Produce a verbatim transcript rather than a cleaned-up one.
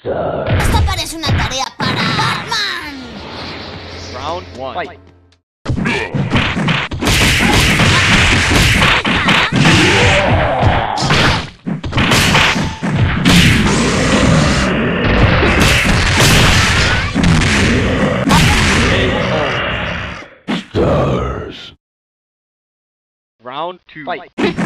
Esta parece una tarea para Batman. Round one. Fight. Stars. Round two. Fight.